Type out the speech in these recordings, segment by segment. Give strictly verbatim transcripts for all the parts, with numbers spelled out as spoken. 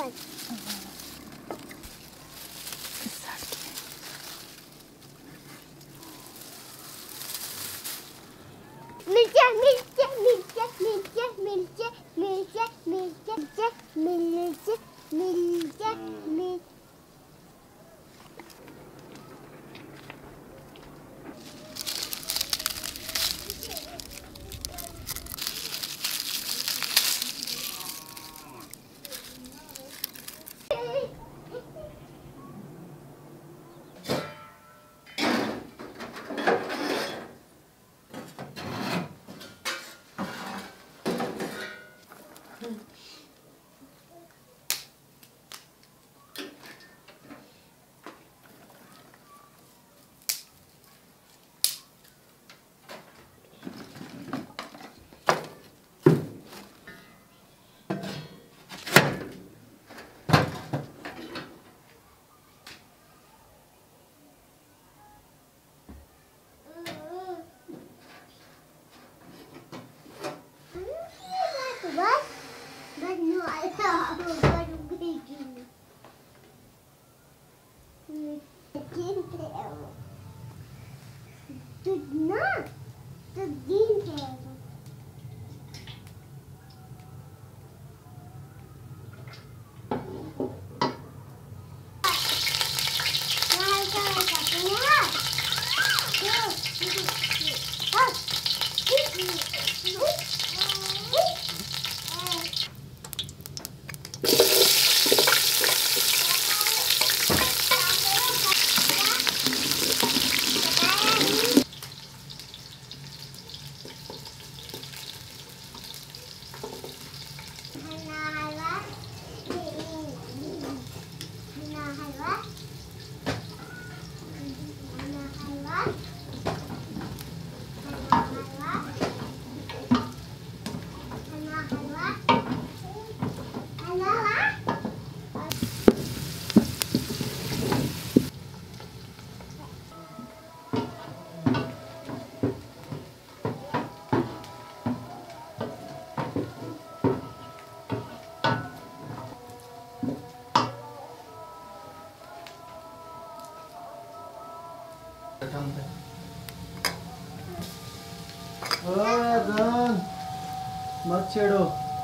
मिर्चा मिर्चा मिर्चा मिर्चा मिर्चा मिर्चा मिर्चा मिर्चा मिर्चा मिर्चा Not the details. रन मत छेड़ो।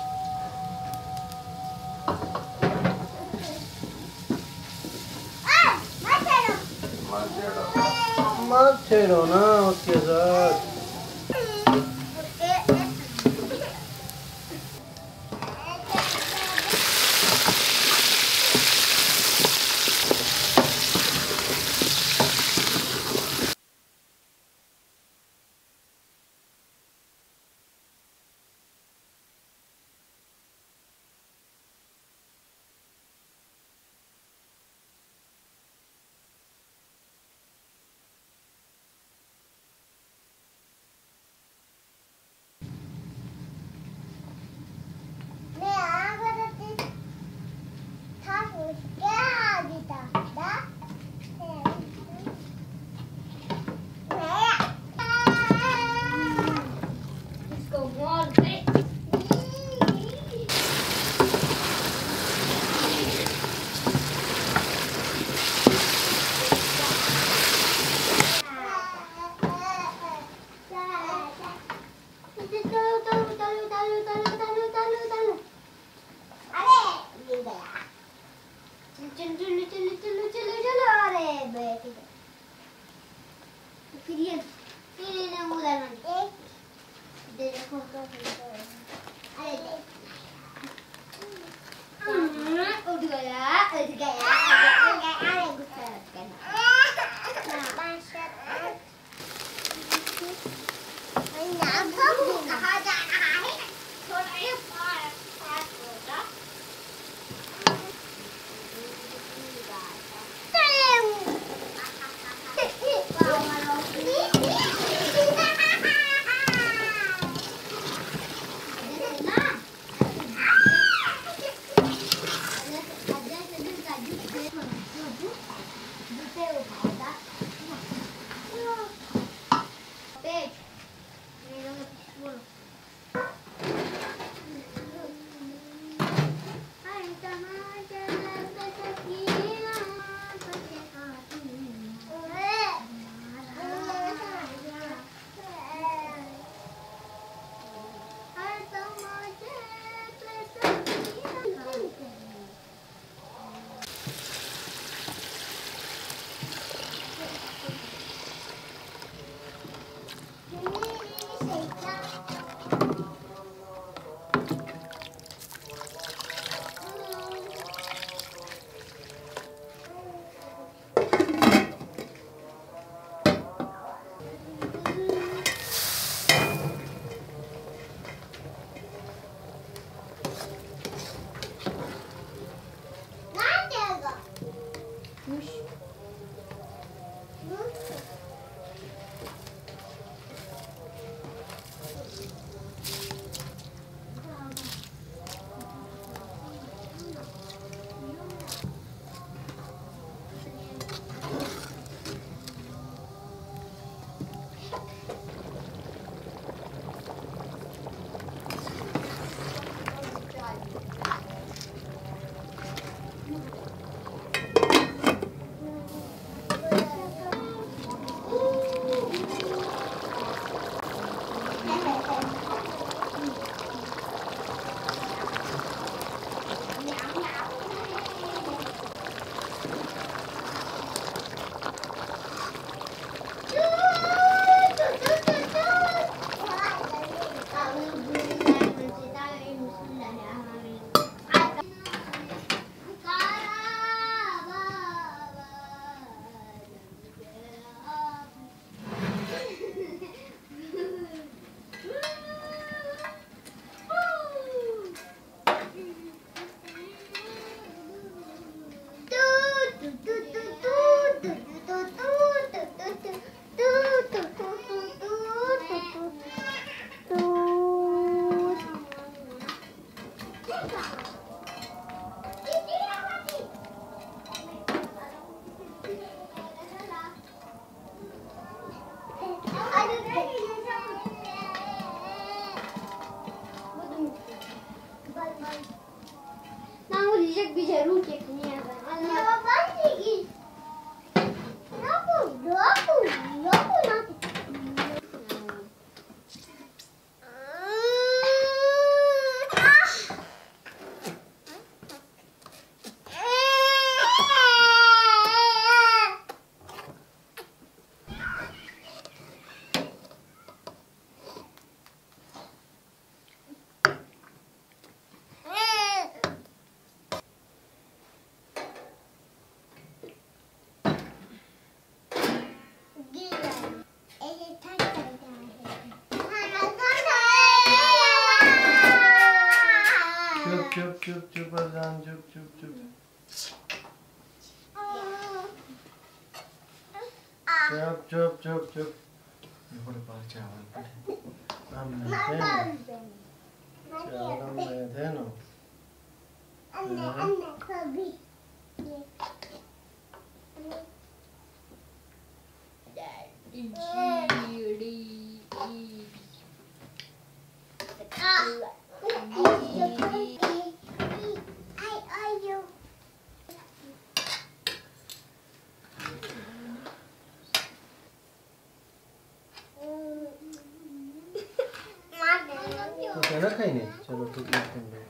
मत छेड़ो ना उसके साथ। चलो चलो चलो चलो चलो अरे बैठ गए फिर ये फिर इन्हें उधर मन एक दे देखो तो अरे दे उठ गया उठ गया उठ गया अरे गुस्सा करना पांच सात आठ ना बाबू कहाँ जा रहा है थोड़ा ये पास पास होगा भी जरूर देखनी है। चुप चुप चुप अजान चुप चुप चुप चुप चुप चुप चुप बड़े पाल चावल हम थे चावल हम थे ना क्या खाई नहीं चलो तो क्या करेंगे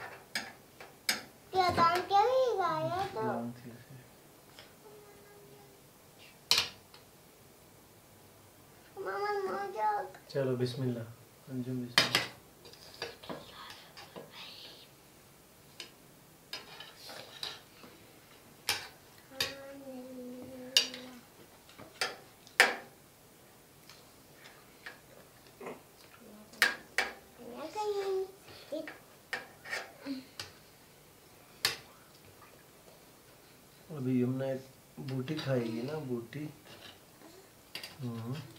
क्या दाम क्या ही गाया तो मामा मजा चलो बिस्मिल्लाह अंजुम बिस्मिल्लाह अभी हमने बूटी खाएगी ना बूटी। हम्म